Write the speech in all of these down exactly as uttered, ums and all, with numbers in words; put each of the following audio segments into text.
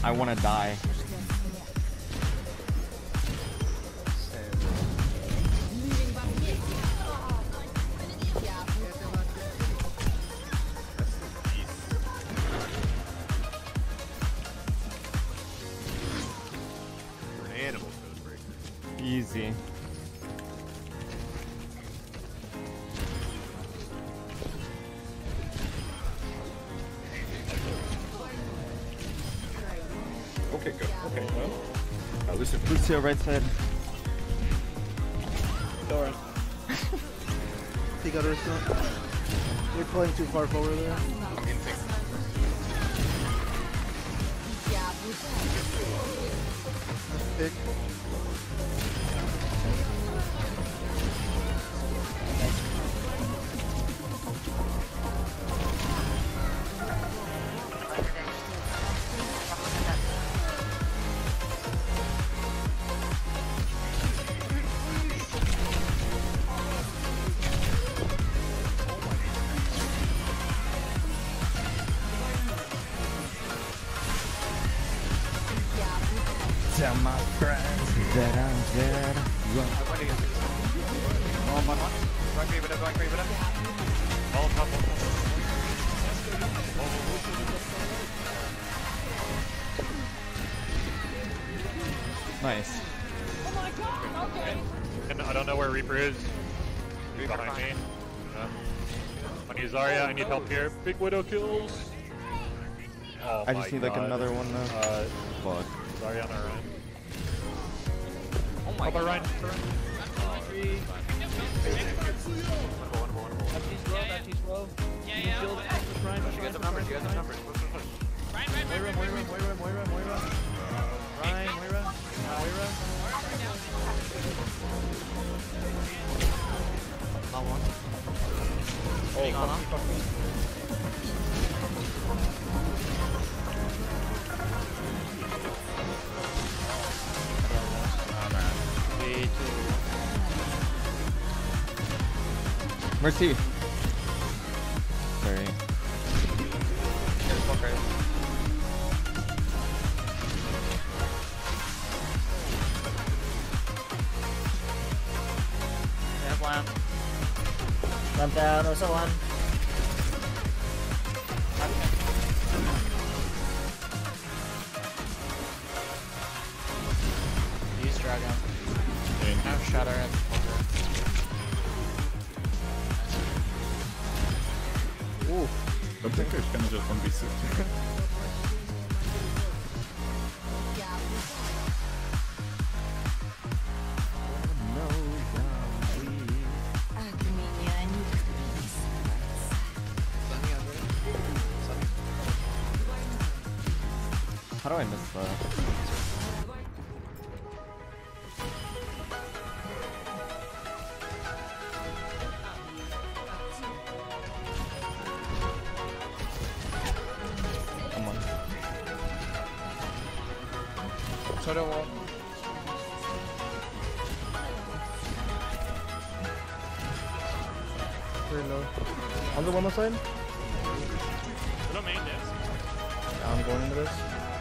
I want to die. Animal Codebreaker. Easy. Okay, go. Okay, well. Uh, listen. Lucio, right side. Dora. He got her still. You're playing too far forward there. I'm getting sick. Pick. Tell my friends that I'm dead. Run. One, one, one. Going for you, Buddha, going for you, Buddha. All top, all top. Nice. Oh my god, okay. And I don't know where Reaper is. He's behind me. Yeah. I need Zarya, I need help here. Big Widow kills. Oh I just my need like God. another one now. Uh, Fuck. Zarya on our Ryan. Oh my Help our god. Ryan. Yeah, yeah. You guys have numbers, you guys have numbers. Push, push, push. Right, right, right, right, Moira, Moira, Moira, Moira. Ryan, Moira, Moira. Not one. Oh, fuck me, fuck me. Three, two, Mercy. Sorry. Here's fuck right. They have lamp. Lamp down, also one. Use dragon. Now shatter and Ooh. I think there's gonna just one v six. How do I miss that? Come on. Shadow wall. Very low. On the one more side? No main, yes. I'm going into this.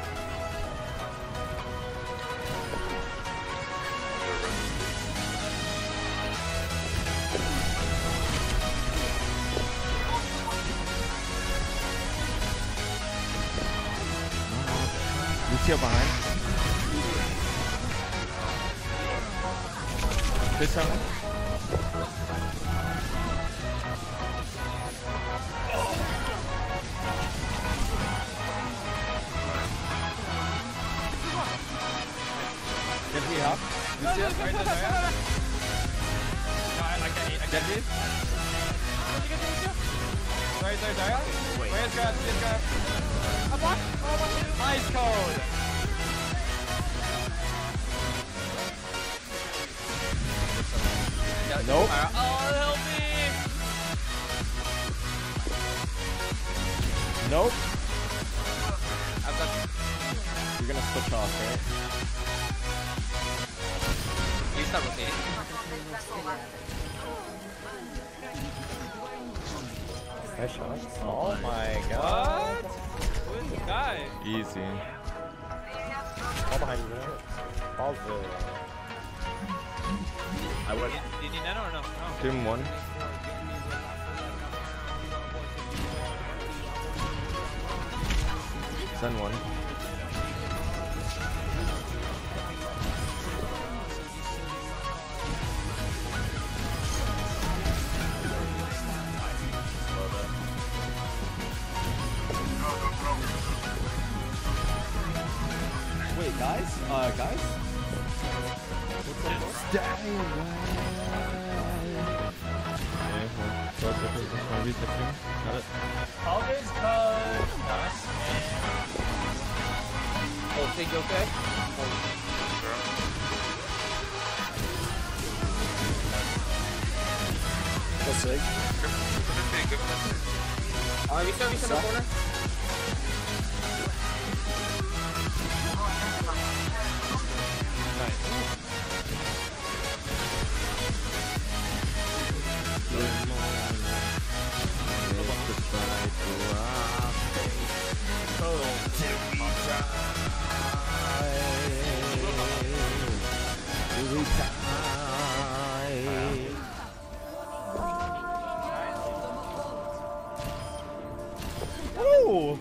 Lucio behind. This time. Get me up. Lucio, right there. No, I, I can't eat. I can't eat. Sorry, sorry, sorry. Where's God? Where's God? I'm what? Ice code. Nope. Oh, help me! Nope. I've got. You're gonna switch off, right? You start rotating. Nice shot. Oh my god. What? Who is this guy? Easy. Fall behind you, man. Fall's the... I would. Did you need nano or no? No. Doom one. Sun one. Wait, guys? Uh, guys? Got it. Holidays code. Nice. Oh, think you okay? Go sig. Alright, we still in the corner. Ooh!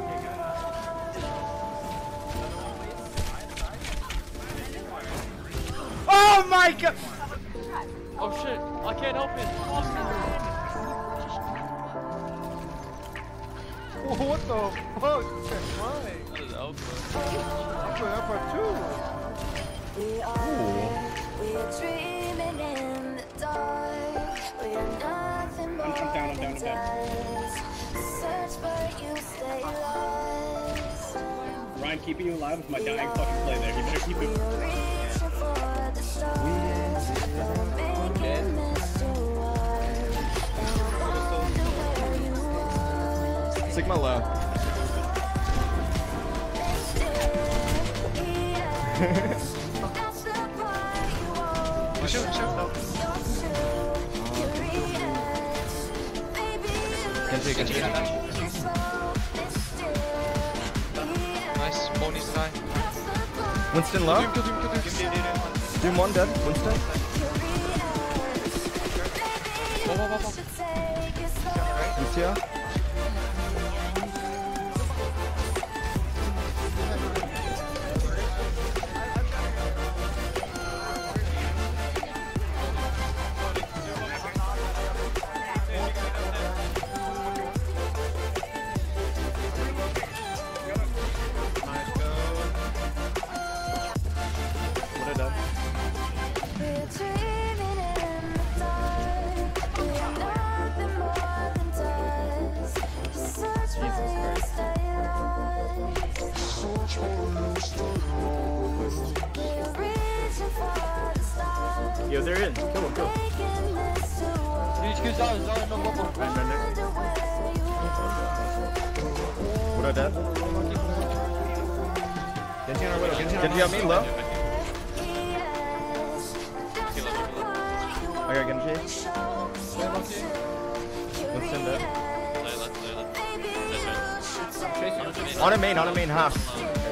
Oh my god! Oh shit, I can't help it. What the fuck? Why? That is Alpha. I'm going up for two. We are, we are dreaming in the dark. We are nothing more I'm down, I'm down, I'm than down. dust. Search but you stay lost. Ryan, keeping you alive with my dying fucking play there. You better keep We it. are reaching for the stars. Making this too hard. And I wonder where you are. Sigma low. That's the part you want. Shoot, shoot, no. Genji, Genji. Nice, Boney's die. Winston low. Kill Doom, kill Doom, kill Doom. Doom one dead. Winston. Whoa, whoa, whoa, whoa. Lucia. Yo, they're in. Kill him, kill him. Excuse Zara, Zara, no bubble. What are dead? Genji on our widow. Genji on Genji on me low. Kill him, kill him. I got Genji. Winston dead. Layla, Layla. That's right. On a main, on a main half.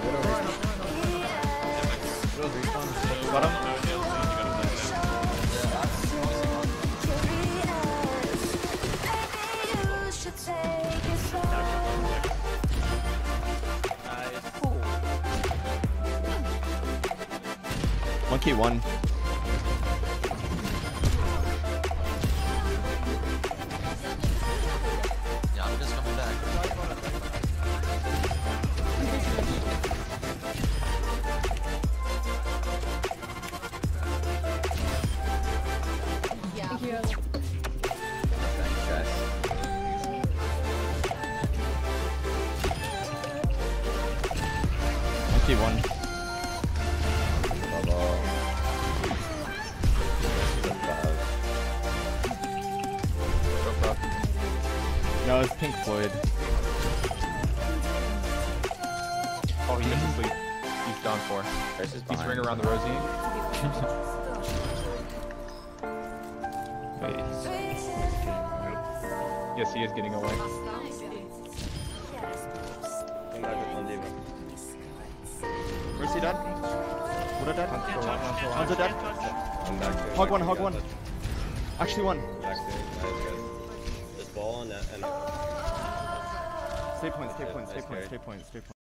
Got him. Monkey one. Yeah, I'm just coming back. Monkey one. No, it's Pink Floyd. Oh, he doesn't sleep. He's done for. He's ring around the rosy. Wait. Yes, he is getting away. Where's he dead? Buddha dead? Hanzo dead? I'm back there. Hog one, hog one. Actually one. Back there. Nice, guys. This ball and that. And Stay point, stay point, stay Nice point, carry. stay point, stay point.